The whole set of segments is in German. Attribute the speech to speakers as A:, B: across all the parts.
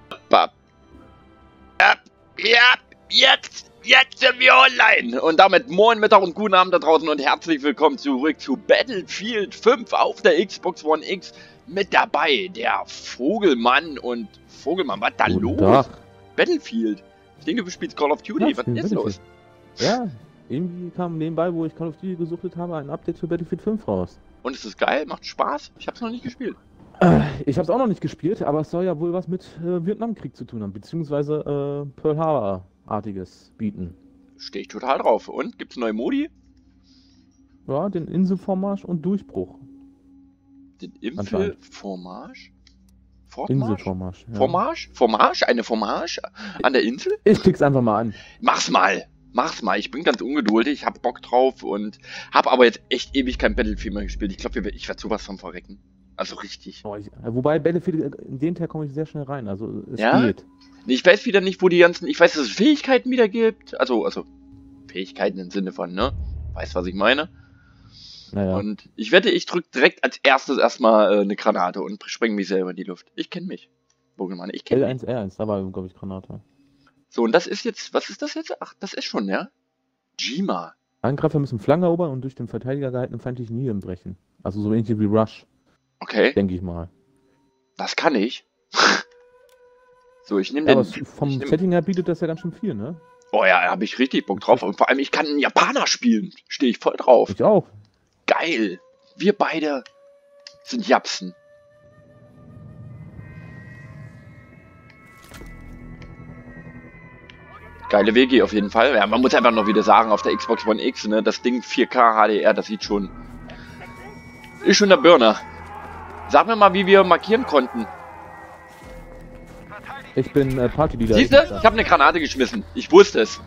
A: Ja, jetzt sind wir online. Und damit moin Mittag und guten Abend da draußen und herzlich willkommen zurück zu Battlefield 5 auf der Xbox One X. Mit dabei der Vogelmann und Vogelmann, was da los?
B: Tag.
A: Battlefield. Ich denke, du spielst Call of Duty.
B: Ja,
A: Was ist jetzt los?
B: Ja, irgendwie kam nebenbei, wo ich Call of Duty gesuchtet habe, ein Update für Battlefield 5 raus.
A: Und ist es geil? Macht Spaß? Ich hab's noch nicht gespielt.
B: Ich habe es auch noch nicht gespielt, aber es soll ja wohl was mit Vietnamkrieg zu tun haben, beziehungsweise Pearl Harbor-artiges bieten.
A: Stehe ich total drauf. Und? Gibt's neue Modi?
B: Ja, den Inselvormarsch und Durchbruch.
A: Den Inselvormarsch?
B: Inselvormarsch. Ja.
A: Vormarsch? Vormarsch? Eine Vormarsch an der Insel?
B: Ich klick's einfach mal an.
A: Mach's mal! Mach's mal! Ich bin ganz ungeduldig, hab Bock drauf und hab aber jetzt echt ewig kein Battlefield mehr gespielt. Ich glaube, ich werde sowas von verrecken. Also richtig.
B: Oh, wobei Battlefield, in den Teil komme ich sehr schnell rein, also es
A: Ja?
B: geht.
A: Ich weiß wieder nicht, wo die ganzen... Ich weiß, dass es Fähigkeiten wieder gibt. Also Fähigkeiten im Sinne von, ne? Weißt, was ich meine?
B: Naja.
A: Und ich wette, ich drück direkt als erstes erstmal eine Granate und spreng mich selber in die Luft. Ich kenne mich. Pokémon, ich kenne mich.
B: L1R1, da war, glaube ich, Granate.
A: So, und das ist jetzt... Was ist das jetzt? Ach, das ist schon, ja? Jima.
B: Angreifer müssen Flanke erobern und durch den Verteidiger gehaltenen feindlichen Linien brechen. Also so ähnlich wie Rush,
A: Okay,
B: denke ich mal.
A: das kann ich. So, ich nehme
B: Ja,
A: den...
B: aber vom
A: ich nehm-
B: Setting her bietet das ja ganz schön viel, ne?
A: Oh ja, da habe ich richtig Bock drauf. Und vor allem, ich kann einen Japaner spielen. Stehe ich voll drauf.
B: Ich auch.
A: Geil. Wir beide sind Japsen. Geile WG auf jeden Fall. Ja, man muss einfach noch wieder sagen, auf der Xbox One X, ne, das Ding 4K HDR, das sieht schon... Ist schon der Burner. Sag mir mal, wie wir markieren konnten.
B: Ich bin Partyleader.
A: Siehst du? Ich habe eine Granate geschmissen. Ich wusste es.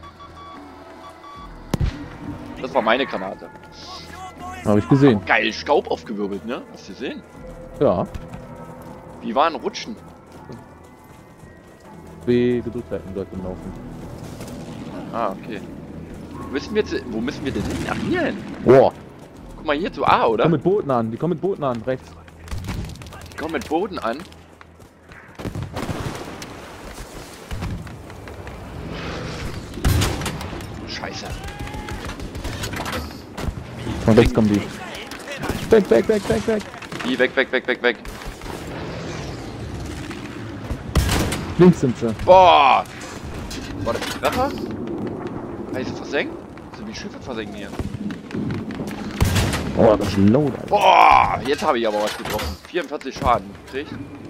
A: Das war meine Granate.
B: Habe ich gesehen.
A: Geil, Staub aufgewirbelt, ne? Hast du gesehen?
B: Ja.
A: Wie waren Rutschen?
B: B gedrückt halten sollte laufen.
A: Ah, okay. Wo müssen wir denn hin? Ach, hier hin.
B: Boah.
A: Guck mal hier zu A, oder?
B: Die kommen mit Booten an. Die kommen mit Booten an, rechts.
A: Die kommen mit Boden an. Scheiße.
B: Von rechts kommen die. Weg, weg, weg, weg, weg.
A: Die, weg, weg, weg, weg, weg.
B: Links sind sie.
A: Boah! War das ein Treffer? Heiße versenkt? So wie Schiffe versenken hier.
B: Oh, das ist low, Alter.
A: Boah! Jetzt habe ich aber was getroffen. 44 Schaden gekriegt.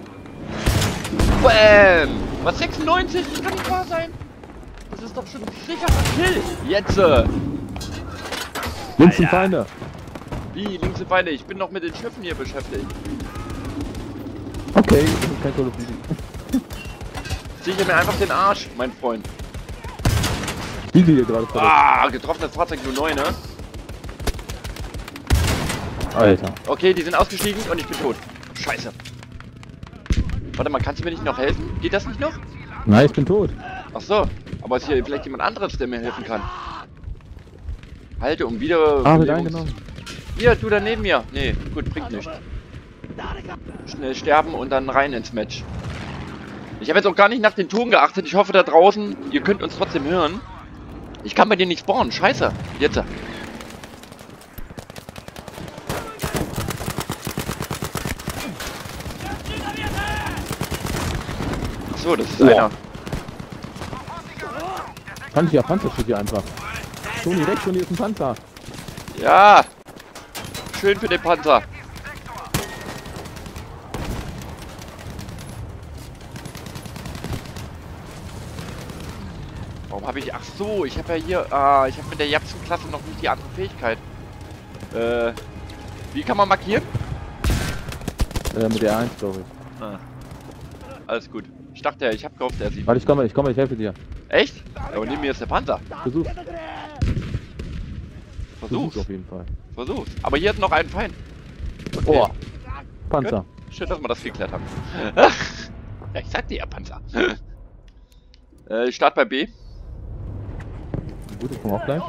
A: Bam! Was, 96? Das kann nicht wahr sein. Das ist doch schon ein sicherer Kill. Jetzt!
B: Links sind Feinde.
A: Wie, links sind Feinde? Ich bin noch mit den Schiffen hier beschäftigt.
B: Okay, das ist kein Call of Duty.
A: Sichere mir einfach den Arsch, mein Freund.
B: Die hier gerade vor
A: Ah, getroffenes Fahrzeug nur 9, ne?
B: Alter.
A: Okay, die sind ausgestiegen und ich bin tot. Scheiße. Warte mal, kannst du mir nicht noch helfen? Geht das nicht noch?
B: Nein, ich bin tot.
A: Ach so, aber ist hier vielleicht jemand anderes, der mir helfen kann? Halte um wieder...
B: Ah, wird eingenommen.
A: Hier, du da neben mir. Nee, gut, bringt nichts. Schnell sterben und dann rein ins Match. Ich habe jetzt auch gar nicht nach den Ton geachtet. Ich hoffe da draußen, ihr könnt uns trotzdem hören. Ich kann bei dir nicht spawnen. Scheiße. Jetzt. So, das ist einer.
B: Kann ich ja Panzer steht hier einfach. Toni, rechts von dir ist ein Panzer.
A: Ja. Schön für den Panzer. Warum habe ich... Ach so, ich habe ja hier... ich habe mit der Japsen-Klasse noch nicht die andere Fähigkeit. Wie kann man markieren?
B: Mit der 1, glaube ich.
A: Ah. Alles gut. Ich dachte ja, ich habe gehofft, er sieht...
B: Warte, ich komme, ich helfe dir.
A: Echt? Aber neben mir ist der Panzer.
B: Versuch's.
A: Versuch's.
B: Auf jeden Fall.
A: Versuch's. Aber hier hat noch einen Feind. Okay.
B: Oh. Panzer.
A: Schön, dass wir das geklärt haben. Ja, ich sagte ja Panzer. Ich starte bei B.
B: Gut, ich komme auch gleich.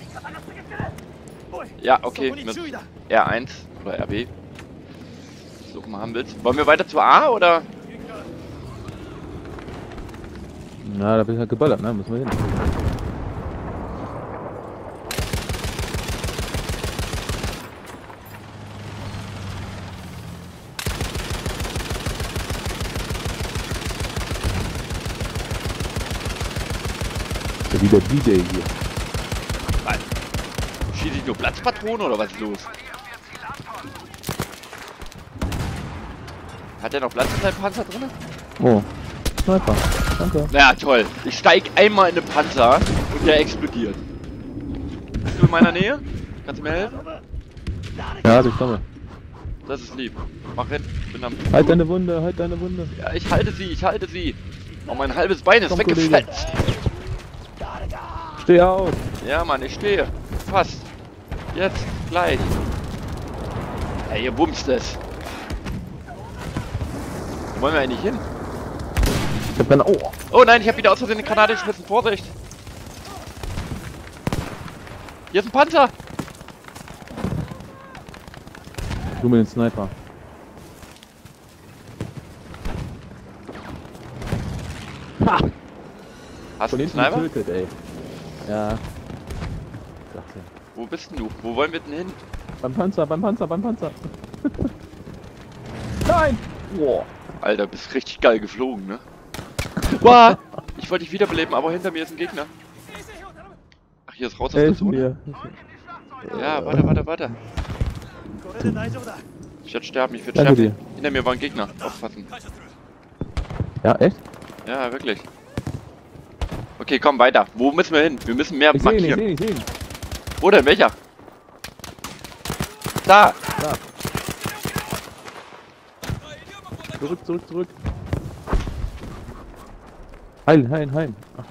A: Ja, okay. Mit R1 oder RB. So, mal haben willst. Wollen wir weiter zu A oder?
B: Na, da bin ich halt geballert, ne? Müssen wir hin. Ja, wieder DJ hier.
A: Nein. Schieße ich nur Platzpatronen oder was ist los? Hat der noch Platz in seinem Panzer drin?
B: Oh. Sniper. Danke.
A: Na toll. Ich steig einmal in den Panzer und der explodiert. Bist du in meiner Nähe? Kannst du mir helfen?
B: Ja, ich komme.
A: Das ist lieb. Mach hin. Ich bin am...
B: Halt deine Wunde, halt deine Wunde.
A: Ja, ich halte sie, ich halte sie. Oh, mein halbes Bein ist
B: Komm,
A: weggefetzt.
B: Steh auf.
A: Ja, Mann, ich stehe. Fast. Jetzt, gleich. Ey, ihr bumst es. Wo wollen wir eigentlich hin?
B: Ich hab dann... Oh.
A: Oh nein, ich habe wieder aus Versehen eine Granate geschmissen. Vorsicht. Hier ist ein Panzer.
B: Du mit den Sniper. Ha!
A: Hast
B: Von
A: du einen
B: hinten
A: Sniper?
B: getötet, ey. Ja. Dachte.
A: Wo bist denn du? Wo wollen wir denn hin?
B: Beim Panzer, beim Panzer, beim Panzer. Nein! Boah.
A: Alter, bist richtig geil geflogen, ne? Boah! Ich wollte dich wiederbeleben, aber hinter mir ist ein Gegner. Ach, hier ist raus aus der
B: Helf
A: Zone.
B: mir.
A: Ja, warte. Ich werde sterben, ich werde
B: Danke
A: sterben.
B: dir.
A: Hinter mir war ein Gegner. Aufpassen.
B: Ja, echt?
A: Ja, wirklich. Okay, komm, weiter. Wo müssen wir hin? Wir müssen mehr
B: Ich seh ihn, ich
A: markieren.
B: seh ihn, ich seh ihn.
A: Wo denn? Welcher? Da!
B: Da. Zurück, zurück. Heim. Ach.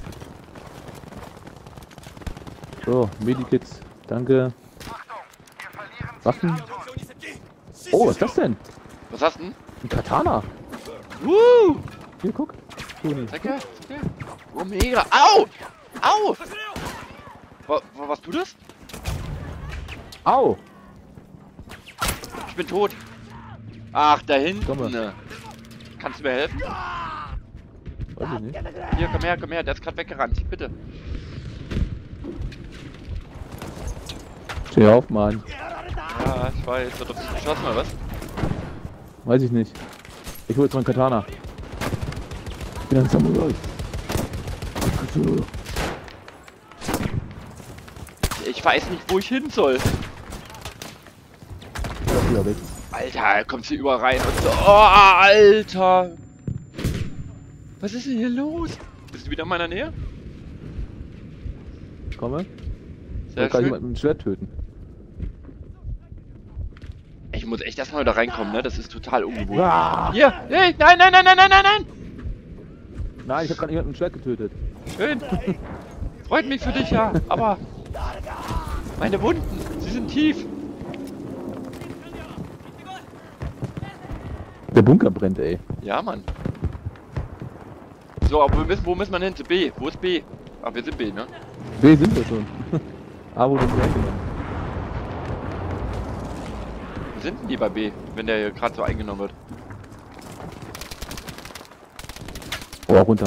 B: So, Medikits. Danke. Waffen. Oh, was ist das denn?
A: Was hast du denn?
B: Ein Katana. Hier, guck. Toni.
A: Danke. Oh, mega. Au! Au! Was tut das?
B: Au!
A: Ich bin tot. Ach, da hinten.
B: Komme.
A: Ne. Kannst du mir helfen?
B: Weiß ich nicht.
A: Hier, komm her. Der ist gerade weggerannt. Bitte.
B: Steh auf, Mann.
A: Ja, ich weiß. Wird doch nicht geschossen, oder was?
B: Weiß ich nicht. Ich hol jetzt mal einen Katana. Ich bin ein Samurai.
A: Ich weiß nicht, wo ich hin soll.
B: Ja, weg.
A: Alter, kommst du überall rein und so. Oh, Alter. Was ist denn hier los? Bist du wieder in meiner Nähe?
B: Ich komme.
A: Sehr
B: Ich kann
A: schön.
B: jemanden mit dem Schwert töten.
A: Ich muss echt erstmal da reinkommen, ne? Das ist total ungewohnt.
B: Ah!
A: Hier! Hey! Nein!
B: Nein, ich habe gerade jemanden mit dem Schwert getötet.
A: Schön! Freut mich für dich, ja, aber... Meine Wunden, sie sind tief.
B: Der Bunker brennt, ey.
A: Ja, Mann. So, aber wo müssen wir hin? Zu B. Wo ist B? Ach, wir sind B, ne?
B: B sind wir schon. A wurde uns eingenommen.
A: Wo sind denn die bei B, wenn der hier gerade so eingenommen wird?
B: Oh, runter.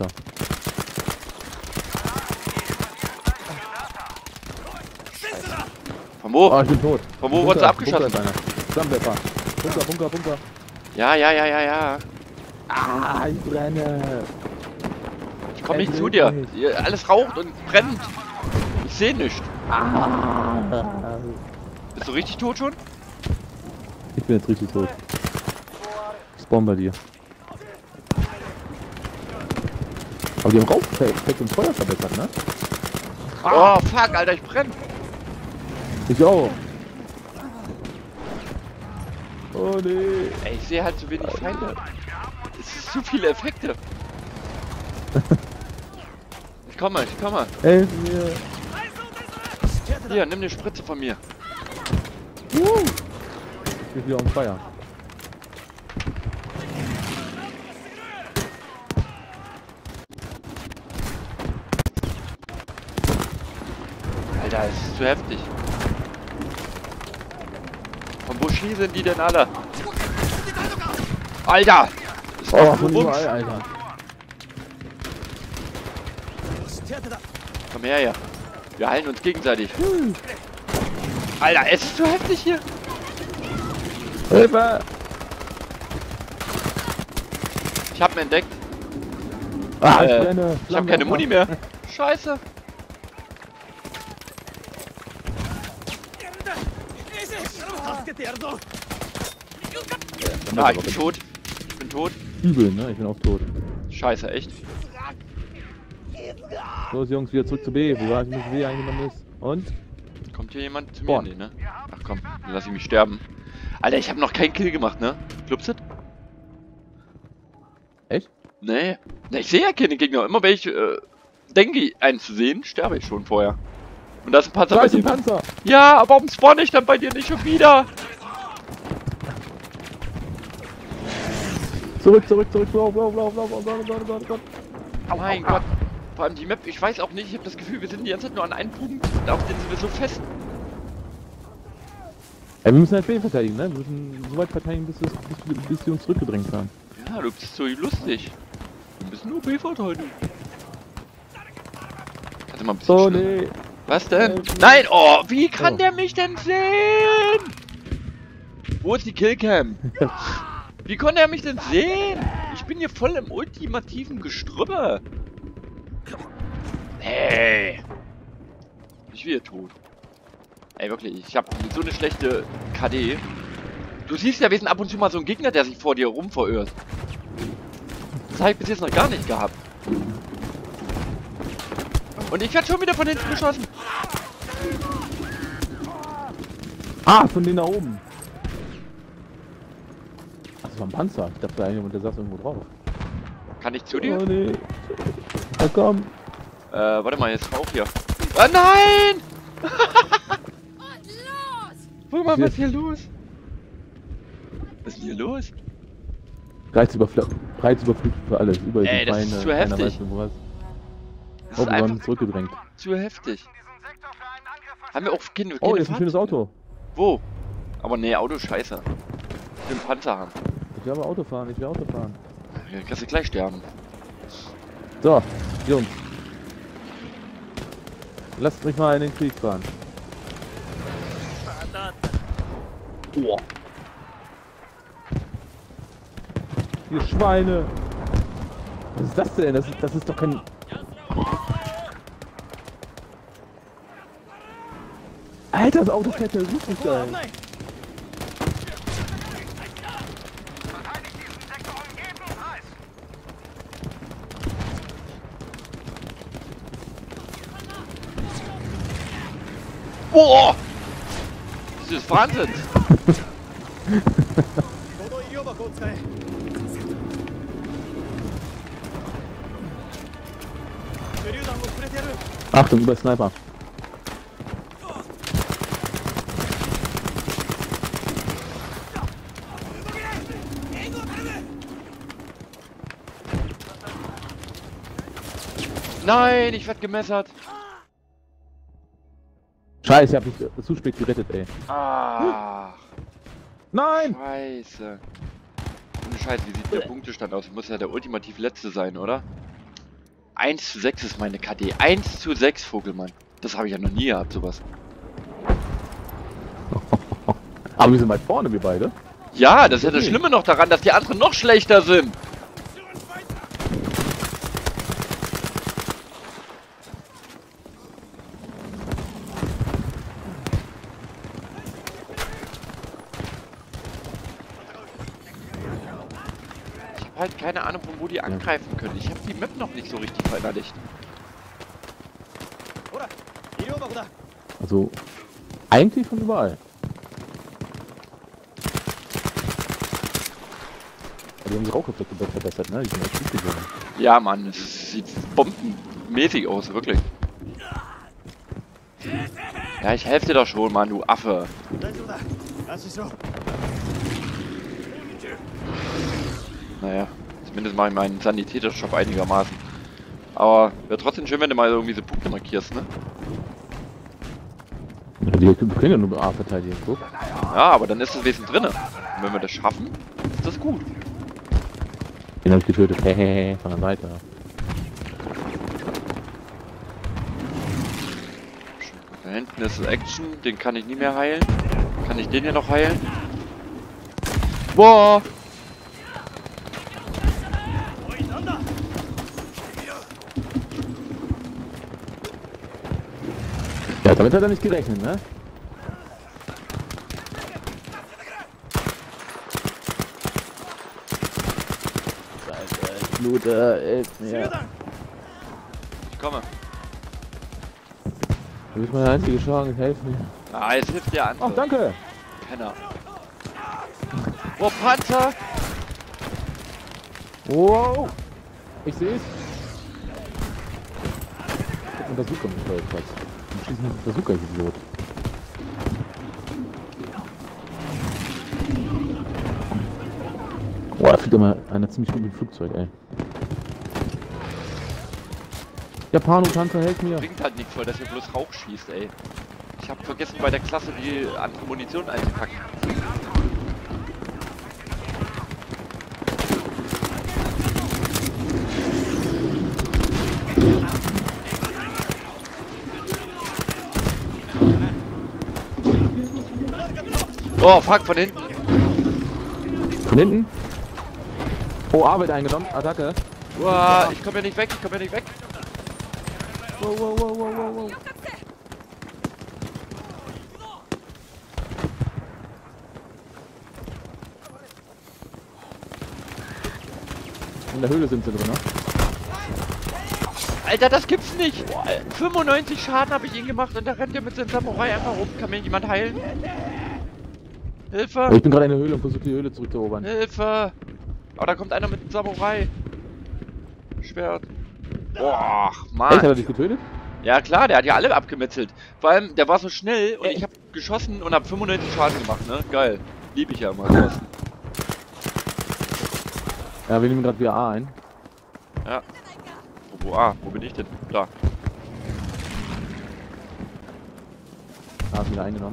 A: Von wo?
B: Oh, ich bin tot.
A: Von wo wurdest du abgeschossen?
B: Flammenwerfer. Bunker.
A: Ja.
B: Ah, ich brenne.
A: Ich komm nicht zu dir. Hier, alles raucht und brennt. Ich sehe nichts. Bist du richtig tot schon?
B: Ich bin jetzt richtig tot. Ich spawn bei dir. Aber die haben Raucheffekt und Feuer verbessert, ne?
A: Oh, fuck, Alter, ich brenne.
B: Ich auch. Oh nee.
A: Ey, ich sehe halt zu wenig Feinde. Es ist zu viele Effekte. Ich komme.
B: Helf mir.
A: Hier, nimm eine Spritze von mir.
B: Ich bin wieder on fire.
A: Alter, es ist zu heftig. Von wo schießen die denn alle? Alter! Das
B: Oh,
A: macht
B: von
A: nur Bums.
B: überall, Alter.
A: Komm her, ja. Wir heilen uns gegenseitig. Alter, es ist zu heftig hier.
B: Hilfe!
A: Ich hab ihn entdeckt.
B: Ah, ich brenne.
A: Ich hab keine Muni mehr. Scheiße. Ah, ich bin tot. Ich bin tot.
B: Übel, ne? Ich bin auch tot.
A: Scheiße, echt.
B: Los, Jungs, wieder zurück zu B. Wo war ich mit B eingenommen ist? Und?
A: Kommt hier jemand zu mir?
B: Boah.
A: Nee, ne? Ach komm, dann lass ich mich sterben. Alter, ich habe noch keinen Kill gemacht, ne? Glaubst du?
B: Echt?
A: Nee. Ne, ich sehe ja keine Gegner. Immer wenn ich denke, einen zu sehen, sterbe ich schon vorher. Und da ist ein Panzer
B: Da
A: bei
B: ist ein
A: dir.
B: Panzer!
A: Ja, aber warum spawn ich dann bei dir nicht schon wieder?
B: Zurück! Lauf!
A: Oh mein Gott. Vor allem die Map, ich weiß auch nicht, ich habe das Gefühl, wir sind die ganze Zeit nur an einem Punkt, auf den sind wir so fest.
B: Ey, wir müssen halt B verteidigen, ne? Wir müssen so weit verteidigen, bis die uns zurückgedrängt haben.
A: Ja, du bist so lustig. Wir müssen nur B verteidigen. Warte mal ein bisschen
B: Oh
A: schneller.
B: nee!
A: Was denn? Nein! Oh, wie kann
B: Oh.
A: der mich denn sehen? Wo ist die Killcam? Wie konnte er mich denn sehen? Ich bin hier voll im ultimativen Gestrüppe. Hey. Ich bin wieder tot. Ey, wirklich, ich habe so eine schlechte KD. Du siehst ja, wir sind ab und zu mal so ein Gegner, der sich vor dir rum verirrt. Das habe ich bis jetzt noch gar nicht gehabt. Und ich werde schon wieder von hinten beschossen.
B: Ah, von denen da oben! Ach, das war ein Panzer. Ich dachte eigentlich, der saß irgendwo drauf.
A: Kann ich zu dir?
B: Oh nee! Na komm!
A: Warte mal, jetzt rauf hier. Ah, nein! Guck mal, was ist hier los? Was ist denn hier los?
B: Reizüberflutung für alles. Überall
A: Ey,
B: sind
A: das
B: Feinde,
A: ist zu
B: keiner
A: heftig.
B: weiß wo was.
A: Das
B: Oh,
A: ist
B: wir waren
A: einfach
B: zurückgedrängt.
A: zu heftig. Haben wir auch keine
B: Oh, hier ist ein schönes Auto.
A: Wo? Aber nee, Auto ist scheiße. Ich will einen Panzer haben.
B: Ich will aber Auto fahren,
A: Ja, kannst du gleich sterben.
B: So, Jungs. Lasst mich mal in den Krieg fahren. Oh. Ihr Schweine! Was ist das denn? Das ist doch kein... Alter, das Auto fährt ja richtig geil.
A: Boah! Das ist Wahnsinn!
B: Achtung, über Sniper.
A: Nein, ich werde gemessert.
B: Scheiße, ich hab mich zu spät gerettet, ey.
A: Ach,
B: Nein!
A: scheiße. Ohne Scheiße, wie sieht der Punktestand aus? Muss ja der ultimativ letzte sein, oder? 1:6 ist meine KD. 1:6, Vogelmann. Das habe ich ja noch nie gehabt, sowas.
B: Aber wir sind weit vorne, wir beide.
A: Ja, das ist ja das Schlimme noch daran, dass die anderen noch schlechter sind. Ich habe halt keine Ahnung, von wo die angreifen können. Ich habe die Map noch nicht so richtig verinnerlicht.
B: Also, eigentlich von überall. Aber die haben die Raucheffekte verbessert, ne? Die sind echt gut geworden.
A: Ja, Mann, es sieht bombenmäßig aus, wirklich. Ja, ich helfe dir doch schon, Mann, du Affe. Naja, zumindest mache ich meinen Sanitätershop einigermaßen. Aber wäre trotzdem schön, wenn du mal irgendwie so Punkte markierst, ne?
B: Ja, die können ja nur mit A verteidigen, guck.
A: Ja, aber dann ist das Wesen drinne. Und wenn wir das schaffen, ist das gut.
B: Den hab ich getötet. Hehehe, von der Seite.
A: Da hinten ist Action, den kann ich nie mehr heilen. Kann ich den hier noch heilen? Boah!
B: Ja, damit hat er nicht gerechnet, ne? Bluter, hilf mir.
A: Ich komme.
B: Du bist meine einzige Chance, helf mir.
A: Ah, jetzt hilft der andere.
B: Ach, danke!
A: Penner. Oh, Panzer!
B: Wow! Ich seh's. Und der Bazooka mit Feuerplatz. Und schießen mit dem Bazooka, Idiot. Boah, da fliegt immer einer ziemlich gut mit dem Flugzeug, ey. Japano-Panzer, helf mir!
A: Bringt halt nichts, weil das hier bloß Rauch schießt, ey. Ich hab vergessen bei der Klasse die andere Munition einzupacken. Oh, fuck, von hinten.
B: Von hinten? Oh, A wird eingenommen. Attacke.
A: Uah, ich komm ja nicht weg, ich komm ja nicht weg.
B: Wow, wow, wow, wow, wow, wow. In der Höhle sind sie drin, ne?
A: Alter, das gibt's nicht. 95 Schaden habe ich ihn gemacht und da rennt er mit seinem Samurai einfach rum. Kann mir jemand heilen? Hilfe!
B: Ich bin gerade in der Höhle und versuche die Höhle zurückzuerobern.
A: Hilfe! Oh, da kommt einer mit dem Samurai. Schwert. Boah, Mann.
B: Echt, hat er dich getötet?
A: Ja klar, der hat ja alle abgemetzelt. Vor allem, der war so schnell und ich habe geschossen und habe 95 Schaden gemacht, ne? Geil. Lieb ich ja immer sowas.
B: Ja, wir nehmen gerade wieder A ein.
A: Ja. Wo bin ich denn? Da.
B: A ist wieder eingenommen.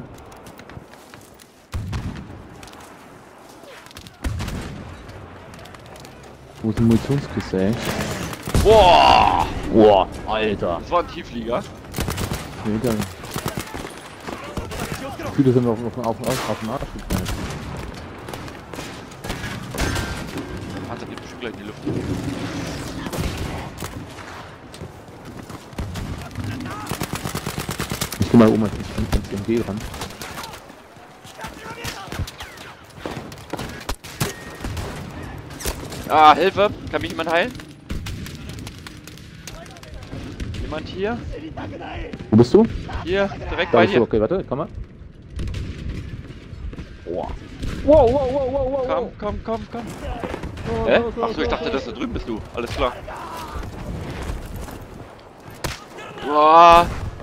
B: Wo ist die Munitionskiste, ey?
A: Boah!
B: Boah, Alter.
A: Das war ein Tiefflieger.
B: Nee, gar nicht. Viele sind auf dem Arsch geknallt.
A: Panzer geht bestimmt gleich in die Luft.
B: Ich geh mal oben ins MG ran.
A: Ah, Hilfe! Kann mich jemand heilen? Jemand hier?
B: Wo bist du?
A: Hier, direkt
B: Da
A: bei
B: bist du,
A: dir.
B: okay, warte, komm mal. Boah. Wow, wow, wow, wow, wow, wow.
A: Komm. Hä? Achso, ich dachte, dass du drüben bist, du. Alles klar. Boah.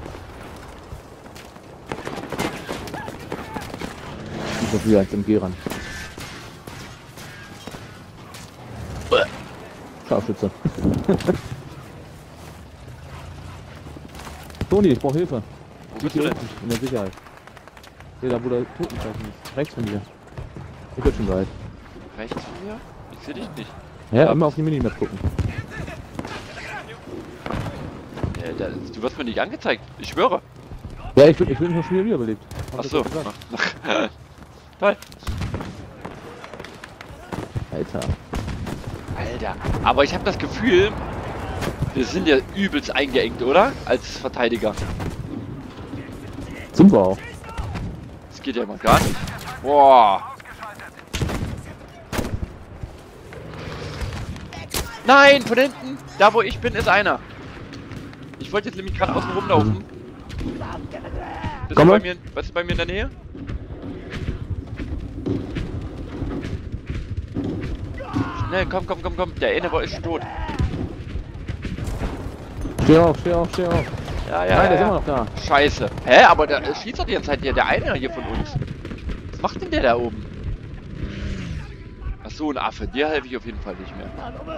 B: Ich muss wieder ins MG ran. Scharfschütze. Toni, ich brauche Hilfe.
A: Wo bist du denn?
B: In der Sicherheit. Hier, da wo der Totenzeichen ist. Rechts von dir. Ich bin schon bereit.
A: Rechts von mir? Ich sehe dich nicht.
B: Ja, immer auf die Minimap gucken.
A: Du wirst mir nicht angezeigt. Ich schwöre.
B: Ja, ich bin schon schon wiederbelebt.
A: Achso. Toll.
B: Alter.
A: Alter. Aber ich habe das Gefühl, wir sind ja übelst eingeengt, oder? Als Verteidiger.
B: Sind wir auch.
A: Das geht ja mal gar nicht. Boah. Nein, von hinten. Da wo ich bin, ist einer. Ich wollte jetzt nämlich gerade außen rumlaufen. Bist du bei mir in der Nähe? Schnell, komm. Der eine ist tot.
B: Steh auf.
A: Ja.
B: Nein, der ist immer noch da.
A: Scheiße. Hä? Aber der schießt doch die ganze Zeit hier. Der eine hier von uns. Was macht denn der da oben? Ach so, ein Affe. Dir helfe ich auf jeden Fall nicht mehr.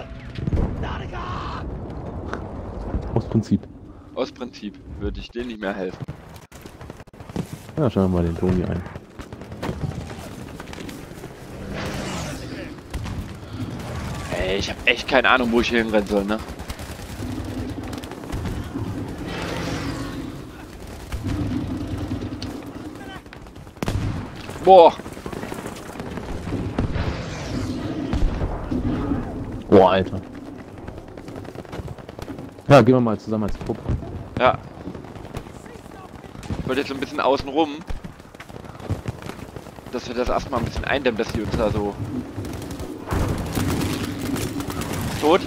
B: Aus Prinzip.
A: Aus Prinzip würde ich denen nicht mehr helfen.
B: Ja, schauen wir mal den Toni ein.
A: Ey, ich habe echt keine Ahnung, wo ich hier hinrennen soll, Boah.
B: Boah, Alter. Ja, gehen wir mal zusammen als Truppe.
A: Ja. Ich wollte jetzt so ein bisschen außen rum. Dass wir das erstmal ein bisschen eindämmen, dass die uns da so... Tot?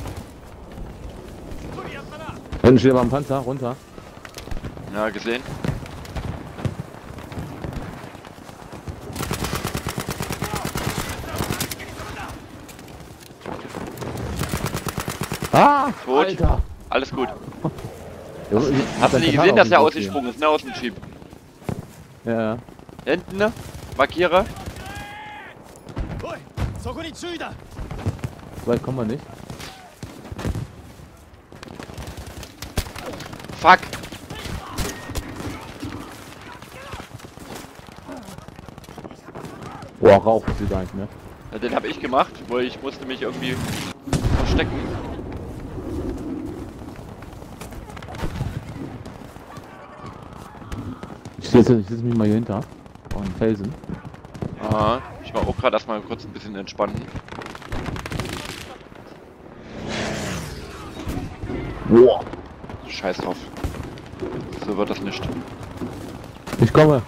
B: Hinten steht aber ein Panzer, runter.
A: Ja, gesehen.
B: Ah!
A: Tot.
B: Alter!
A: Alles gut.
B: Jo,
A: Hast du nicht gesehen, dass er ausgesprungen ist, ne? Aus dem Jeep.
B: Ja.
A: Hinten, ne? Markiere.
B: So weit kommen wir nicht.
A: Fuck.
B: Boah, Rauch ist sie gar nicht mehr.
A: Ja, den habe ich gemacht, weil ich musste mich irgendwie verstecken.
B: Ich setze mich mal hier hinter. Auf einen Felsen.
A: Aha. Ich war auch gerade erstmal kurz ein bisschen entspannen.
B: Boah.
A: Scheiß drauf. So wird das nicht.
B: Ich komme.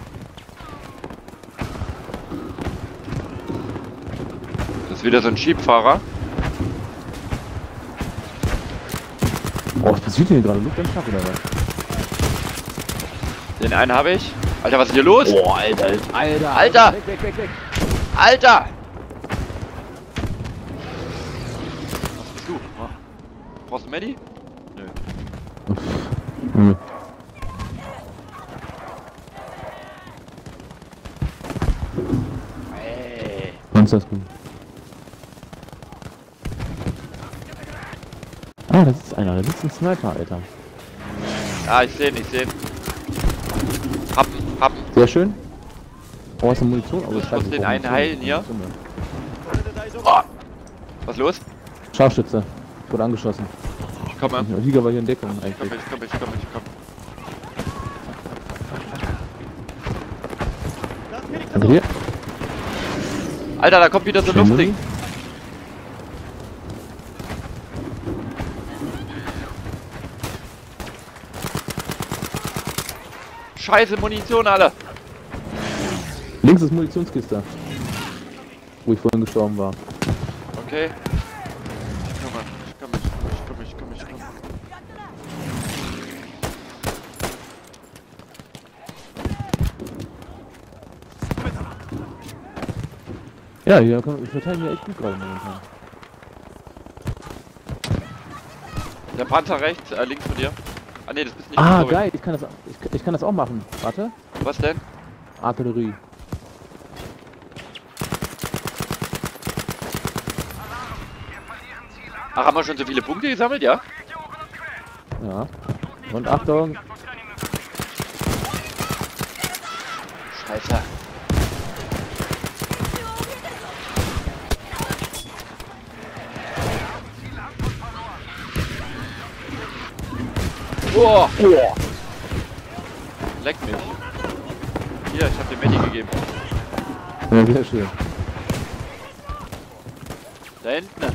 A: Das ist wieder so ein Schiebfahrer.
B: Oh, was passiert hier gerade? Luft am Tag oder was?
A: Den einen habe ich. Alter, was ist hier los?
B: Boah, Alter. Alter.
A: Alter!
B: Weg.
A: Alter! Was bist du? Ah. Brauchst du Medi? Nö.
B: Hm.
A: Ey.
B: Sonst das gut. Ah, das ist einer. Das ist ein Sniper, Alter.
A: Ah, ich sehe ihn, ich sehe ihn. Happen.
B: Sehr schön. Oh, ist eine Munition? Oh,
A: Ich muss den einen
B: Munition.
A: heilen hier.
B: Munition.
A: Oh. Was los?
B: Scharfschütze. Ich wurde angeschossen.
A: Ich komme.
B: Liga war hier in Deckung
A: Ich
B: eigentlich.
A: komme.
B: Danke dir.
A: Alter, da kommt wieder so ein
B: Schön,
A: Luftding. Scheiße, Munition alle.
B: Links ist Munitionskiste. Wo ich vorhin gestorben war.
A: Okay. Ich komme.
B: Ja, hier verteilen wir echt gut gerade momentan.
A: Der Panzer rechts, links von dir. Ah ne, das bist nicht
B: Ah,
A: du,
B: geil, ich kann das auch machen. Warte.
A: Was denn?
B: Artillerie.
A: Ach, haben wir schon so viele Punkte gesammelt, ja?
B: Ja. Und Achtung.
A: Scheiße. Boah. Leck mich. Hier, ich hab dir Medi gegeben.
B: Ja, sehr schön.
A: Da hinten.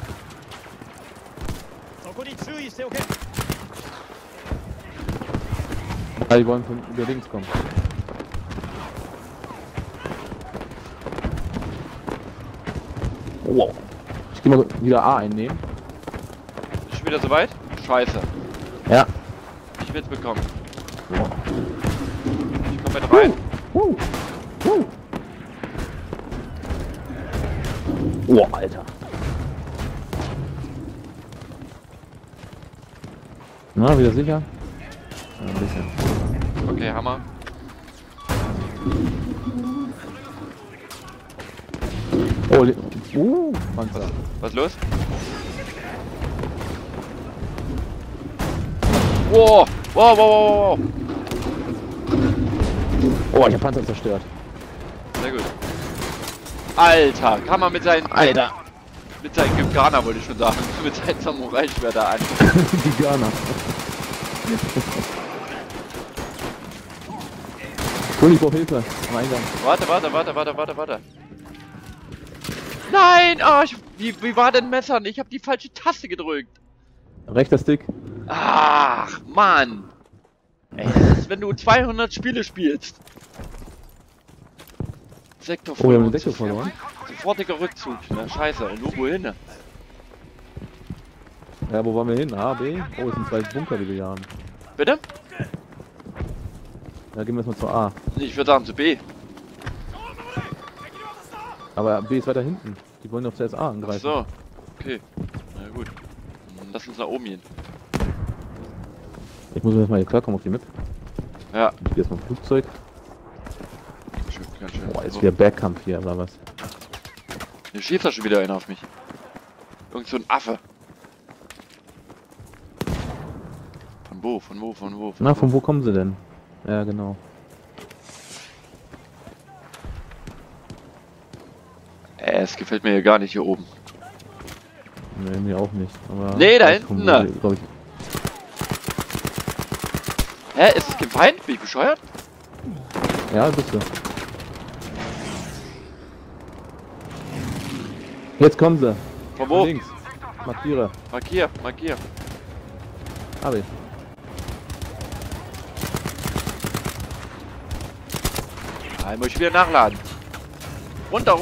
B: Ah, die wollen von über links kommen. Wow. Ich geh mal wieder A einnehmen.
A: Ist schon wieder soweit? Scheiße.
B: Ja.
A: Ich will's bekommen. Ich komm mit rein.
B: Oh, Alter. Na, wieder sicher? Ja, ein bisschen.
A: Okay, Hammer.
B: Oh, Panzer.
A: Was ist los? Wow.
B: Oh, ich hab Panzer zerstört.
A: Sehr gut. Alter, kann man mit seinen...
B: Alter.
A: Mit seinen Gipganer wollte ich schon sagen. Mit seinen Samurai-Schwerter an.
B: Die Ghana. Juli, ich brauche Hilfe. Am Eingang.
A: Warte. Nein! Ah, wie war denn Messern? Ich habe die falsche Taste gedrückt.
B: Rechter Stick.
A: Ach, Mann. Ey, das ist, wenn du 200 Spiele spielst. Sektor
B: Oh, wir haben
A: verloren.
B: den Deckel verloren.
A: Sofortiger Rückzug. Na, scheiße. Und wo wohin?
B: Ja, wo wollen wir hin? A, B? Oh, es sind 2 Bunker, die wir hier haben.
A: Bitte?
B: Ja, gehen wir erstmal zur A.
A: Ich würde sagen zu B.
B: Aber B ist weiter hinten. Die wollen auf CS A
A: Ach
B: angreifen.
A: so. Okay. Na gut. Dann lass uns nach oben gehen.
B: Ich muss erstmal hier klarkommen auf die Map.
A: Ja.
B: Hier ist mal ein Flugzeug.
A: Ganz schön.
B: Boah, ist wieder Bergkampf hier, oder was?
A: Hier schießt da schon wieder einer auf mich. Irgend so ein Affe. Von wo?
B: Na, von wo kommen sie denn? Ja, genau.
A: Es gefällt mir hier gar nicht hier oben.
B: Nee, mir auch nicht. Aber
A: Nee, da
B: vielleicht
A: hinten,
B: kommen sie, glaub ich.
A: Hä? Ist es kein Feind? Bin ich bescheuert?
B: Ja, bist du. Jetzt kommen sie.
A: Von wo?
B: Links. Markiere.
A: Markier.
B: Hab ich.
A: Ah, muss ich wieder nachladen. Runter.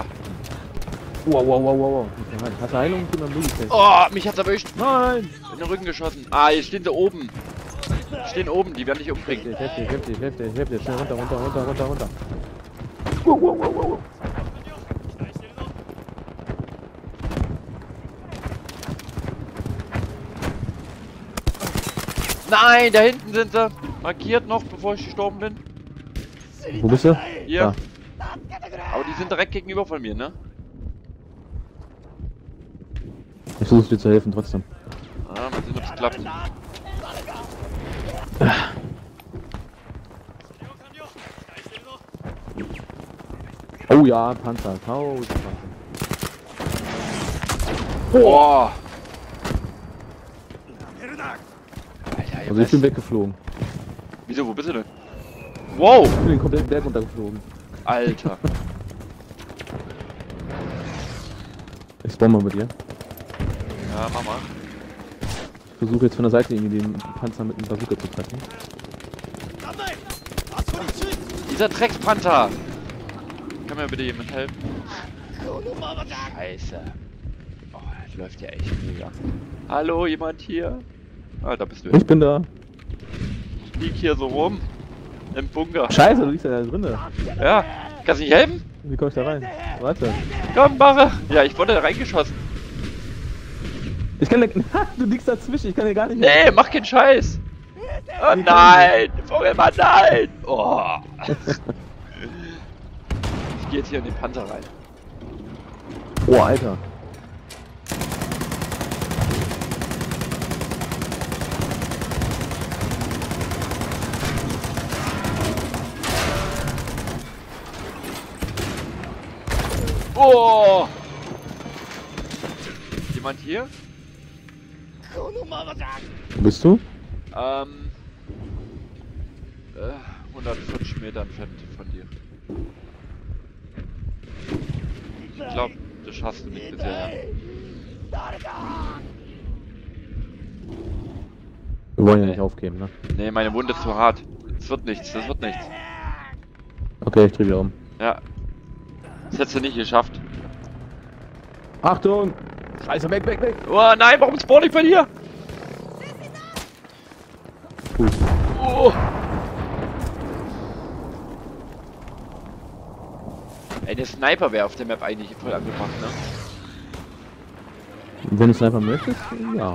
B: Wow. Hast du Heilung? Gib mal Multi.
A: Oh, mich hat's erwischt.
B: Nein!
A: In den Rücken geschossen. Ah, jetzt stehen sie oben. Stehen oben, die werden dich umbringen.
B: Heftig. Schnell runter.
A: Nein, da hinten sind sie. Markiert noch, bevor ich gestorben bin.
B: Wo bist du?
A: Hier.
B: Da.
A: Aber die sind direkt gegenüber von mir, ne?
B: Ich versuche dir zu helfen trotzdem.
A: Ah, mal sehen, ob es klappt.
B: Oh ja, Panzer. Panzer.
A: Boah. Alter,
B: Also ich bin weggeflogen.
A: Wieso, wo bist du denn? Wow.
B: Ich bin den kompletten Berg runtergeflogen.
A: Alter.
B: Ich spawn mal mit dir.
A: Ja, mach mal.
B: Ich versuche jetzt von der Seite irgendwie den Panzer mit dem Bazooka zu treffen.
A: Dieser Dreckspanther. Kann mir bitte jemand helfen? Scheiße. Oh, das läuft ja echt mega. Hallo, jemand hier? Ah, da bist du.
B: Ich bin da.
A: Ich lieg hier so rum. Im Bunker.
B: Scheiße, du liegst ja da drinne.
A: Ja. Kannst du nicht helfen?
B: Wie komm ich da rein? Warte.
A: Komm, mache. Ja, ich wurde da reingeschossen.
B: Ich kann dir... Du liegst dazwischen, ich kann dir gar nicht...
A: Nee, mach keinen Scheiß. Oh nein. Vogelmann, nein. Oh. Ich geh jetzt hier in den Panzer rein.
B: Oh, Alter.
A: Oh! Jemand hier?
B: Wo bist du?
A: 140 Meter entfernt von dir. Ich glaube, das schaffst du nicht bisher.
B: Wir wollen ja nicht aufgeben, ne?
A: Nee, meine Wunde ist zu hart. Das wird nichts.
B: Okay, ich drehe wieder um.
A: Ja. Das hättest du nicht geschafft.
B: Achtung! Scheiße, weg!
A: Oh nein, warum spawn ich bei dir?
B: Gut.
A: Oh. Ey, der Sniper wäre auf der Map eigentlich voll angebracht, ne?
B: Wenn du Sniper möchtest, ja.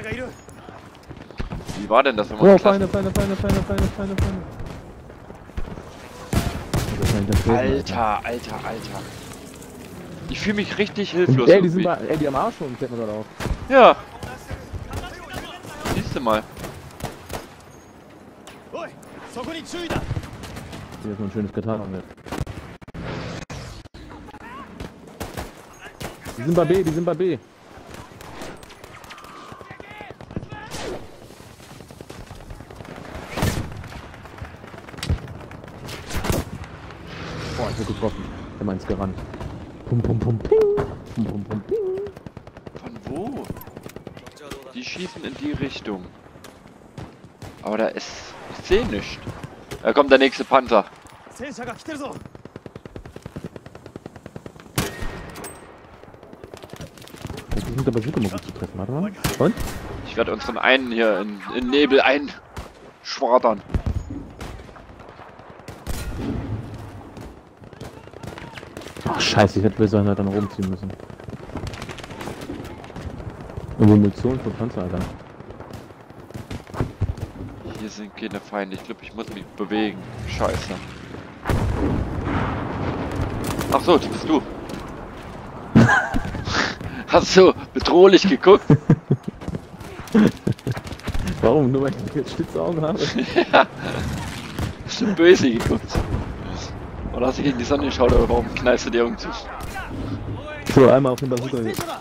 A: Wie war denn das, wenn man
B: Oh,
A: das
B: Feinde.
A: Alter. Ich fühle mich richtig hilflos.
B: Ey, die sind
A: irgendwie.
B: bei, die am Arsch schon, fällt mir gerade auf.
A: Ja. Siehst du mal.
B: Hier ist noch ein schönes Katana mit. Die sind bei B. Der meins gerannt. Pum pum pum ping. Pum pum pum ping.
A: Von wo? Die schießen in die Richtung. Aber da ist... Ich sehe nichts. Da kommt der nächste Panzer.
B: Die sind aber super immer gut zu treffen, warte mal. Und?
A: Ich werde unseren einen hier in Nebel einschwadern.
B: Ach scheiße, ich hätte besser halt dann rumziehen müssen. Irgendwo Munition für Panzer, Alter.
A: Hier sind keine Feinde. Ich glaube, ich muss mich bewegen. Scheiße. Ach so, das bist du. Hast du bedrohlich geguckt?
B: Warum? Nur weil ich jetzt Schlitzaugen habe?
A: Ja. Hast du böse geguckt? Oder hast du gegen die Sonne geschaut, oder warum knallst du dir irgendwie zu?
B: So, einmal auf den Bazooka.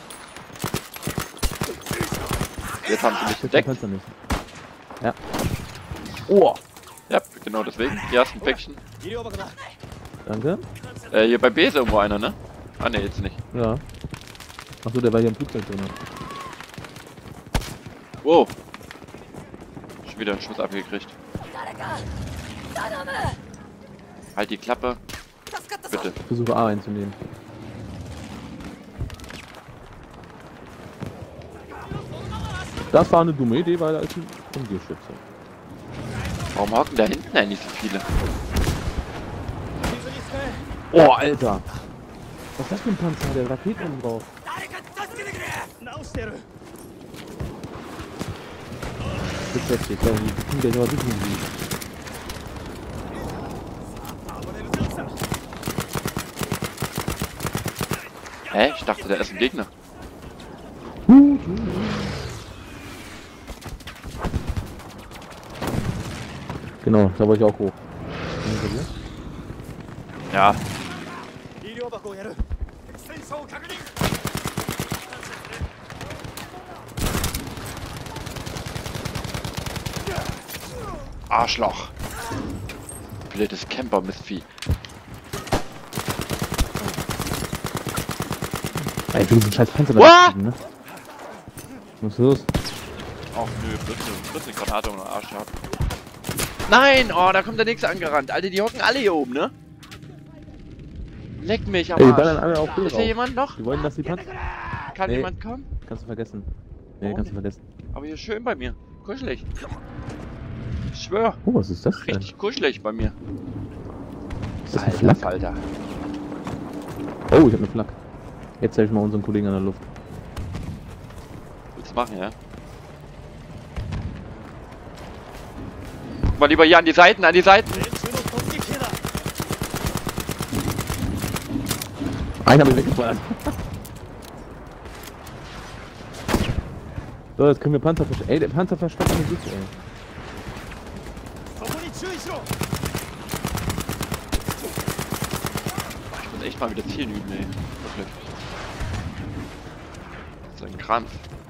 A: Jetzt haben sie mich entdeckt.
B: Panzer nicht. Ja. Oh!
A: Ja, genau deswegen. Hier hast du ein Päckchen.
B: Danke.
A: Hier bei B ist irgendwo einer, ne? Ah ne, jetzt nicht.
B: Ja. Achso, der war hier im Flugzeug drin.
A: Wow. Schon wieder einen Schuss abgekriegt. Halt die Klappe. Bitte.
B: Ich versuche A einzunehmen. Das war eine dumme Idee, weil da ist ein Umgehschütze.
A: Warum hocken da hinten eigentlich so viele?
B: Oh, Alter! Was ist das für ein Panzer? Der hat Raketen drauf. Das ist heftig, da kommt der aber wirklich nicht.
A: Hä? Ich dachte, da ist ein Gegner.
B: Genau, da wollte ich auch hoch.
A: Ja. Arschloch. Blödes Camper-Mistvieh.
B: Ey, ich will diesen scheiß Panzer da kriegen, ne? Was ist los?
A: Ach nö, bloß eine Granate und einen Arsch gehabt. Nein! Oh, da kommt der nächste angerannt. Alter, die hocken alle hier oben, ne? Leck mich am
B: Ey, die
A: Arsch.
B: ballern alle auf Bild
A: Ist hier jemand noch?
B: Die wollen, dass die Panzer...
A: Kann
B: Nee.
A: jemand kommen?
B: Kannst du vergessen. Nee,
A: Warum
B: kannst du
A: nicht?
B: vergessen.
A: Aber hier schön bei mir. Kuschelig. Ich schwör.
B: Oh, was ist das denn?
A: Richtig kuschelig bei mir.
B: Ist das ein Flak?
A: Falter.
B: Oh, ich hab eine Flak. Jetzt zeig ich mal unseren Kollegen an der Luft.
A: Willst du machen, ja? Guck mal lieber hier an die Seiten, an die Seiten.
B: Einen hab ich weggeballert. So, jetzt können wir Panzer verstecken. Ey, der Panzer versteckt eine Sicht, ey.
A: Ich muss echt mal wieder zielen üben, ey. Wirklich. Das ist ein Krampf.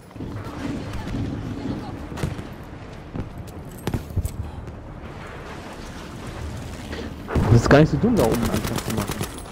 B: Das ist gar nicht so dumm, da oben einen Anfang zu machen.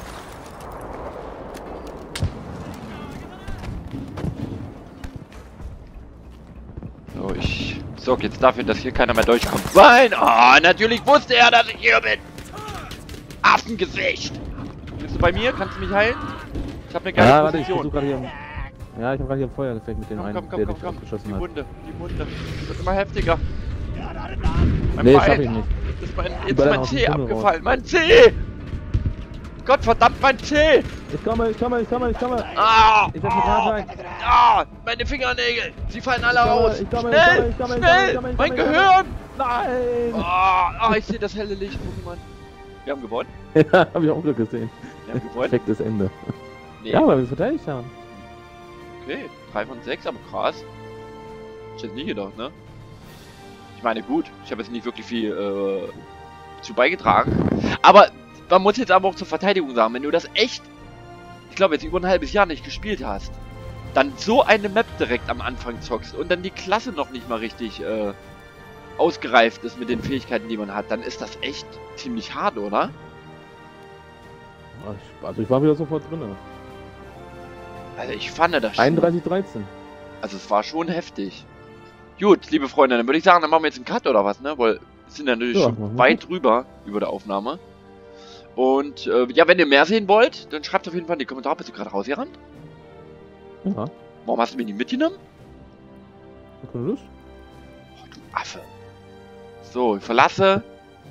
A: So, ich sorge jetzt dafür, dass hier keiner mehr durchkommt. Nein! Oh, natürlich wusste er, dass ich hier bin! Affengesicht! Bist du bei mir? Kannst du mich heilen? Ich habe eine geile
B: Ja, warte, ich
A: Position.
B: versuche gerade hier... Ja, ich habe gerade hier ein Feuergefecht mit dem einen, der dich abgeschossen
A: Die
B: hat.
A: Wunde, die Wunde. Das wird immer heftiger. Mein
B: Nee,
A: Bein.
B: schaff ich nicht.
A: Jetzt ist
B: ballern
A: mein
B: aus dem
A: C
B: Tunnel
A: abgefallen. Mein C! Gott verdammt, mein C!
B: Ich komme!
A: Ah!
B: Ich setz mich gerade rein.
A: Ah! Meine Fingernägel! Sie fallen alle aus!
B: Ich komme,
A: Schnell! Mein Gehirn!
B: Nein!
A: Ah, ich sehe das helle Licht, Pokémon. Wir haben gewonnen.
B: Ja, hab ich auch wieder gesehen.
A: Wir haben gewonnen.
B: Perfektes Ende.
A: Nee.
B: Ja, weil wir es verteidigt haben.
A: Okay, 3 von 6, aber krass. Ich hätte nie gedacht, ne? Ich meine, gut, ich habe jetzt nicht wirklich viel zu beigetragen. Aber man muss jetzt aber auch zur Verteidigung sagen, wenn du das echt, ich glaube jetzt über ein halbes Jahr nicht gespielt hast, dann so eine Map direkt am Anfang zockst und dann die Klasse noch nicht mal richtig ausgereift ist mit den Fähigkeiten, die man hat, dann ist das echt ziemlich hart, oder?
B: Also ich war wieder sofort drin.
A: Also ich fand das schon.
B: 31,13.
A: Also es war schon heftig. Gut, liebe Freunde, dann würde ich sagen, dann machen wir jetzt einen Cut oder was, ne? Weil wir sind ja natürlich schon weit drüber über der Aufnahme. Und ja, wenn ihr mehr sehen wollt, dann schreibt auf jeden Fall in die Kommentare. Bist du gerade rausgerannt?
B: Ja.
A: Warum hast du mich nicht mitgenommen?
B: Keine Lust?
A: Oh, du Affe. So, ich verlasse.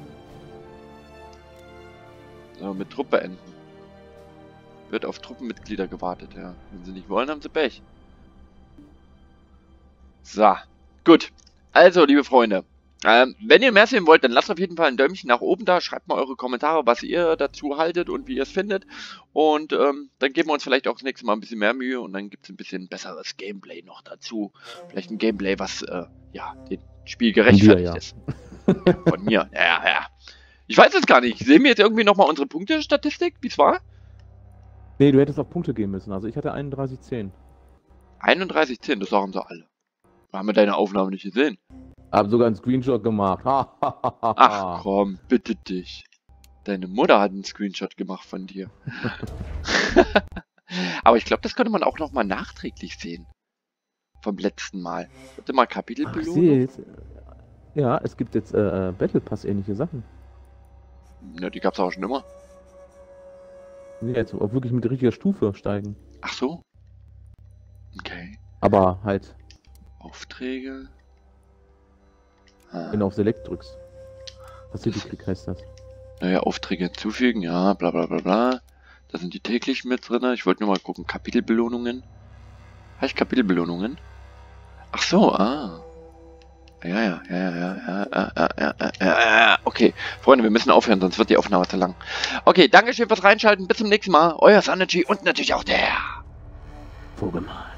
A: So, mit Truppe beenden. Wird auf Truppenmitglieder gewartet, ja. Wenn sie nicht wollen, haben sie Pech. So, gut. Also, liebe Freunde, wenn ihr mehr sehen wollt, dann lasst auf jeden Fall ein Däumchen nach oben da. Schreibt mal eure Kommentare, was ihr dazu haltet und wie ihr es findet. Und dann geben wir uns vielleicht auch das nächste Mal ein bisschen mehr Mühe und dann gibt es ein bisschen besseres Gameplay noch dazu. Vielleicht ein Gameplay, was ja, dem Spiel gerechtfertigt ist. Ja, von mir. Ja. Ich weiß es gar nicht. Sehen wir jetzt irgendwie nochmal unsere Punktestatistik, wie es war?
B: Nee, du hättest auf Punkte gehen müssen. Also ich hatte 31,10.
A: 31,10, das sagen sie alle. Wir haben deine Aufnahme nicht gesehen.
B: Hab sogar einen Screenshot gemacht.
A: Ach komm, bitte dich. Deine Mutter hat einen Screenshot gemacht von dir. Aber ich glaube, das könnte man auch nochmal nachträglich sehen. Vom letzten Mal. Warte mal, Kapitelbelohnung.
B: Ja, es gibt jetzt Battle Pass ähnliche Sachen.
A: Ja, die gab es auch schon immer.
B: Nee, jetzt auch wirklich mit richtiger Stufe steigen.
A: Ach so. Okay.
B: Aber halt.
A: Aufträge.
B: Wenn du auf Select drückst. Pacific heißt das.
A: Naja, Aufträge hinzufügen, ja, bla bla bla bla. Da sind die täglich mit drin. Ich wollte nur mal gucken. Kapitelbelohnungen. Habe ich Kapitelbelohnungen? Ach so, Ja. Okay, Freunde, wir müssen aufhören, sonst wird die Aufnahme zu lang. Okay, danke schön fürs Reinschalten. Bis zum nächsten Mal. Euer Synergy und natürlich auch der
B: Vogelmann.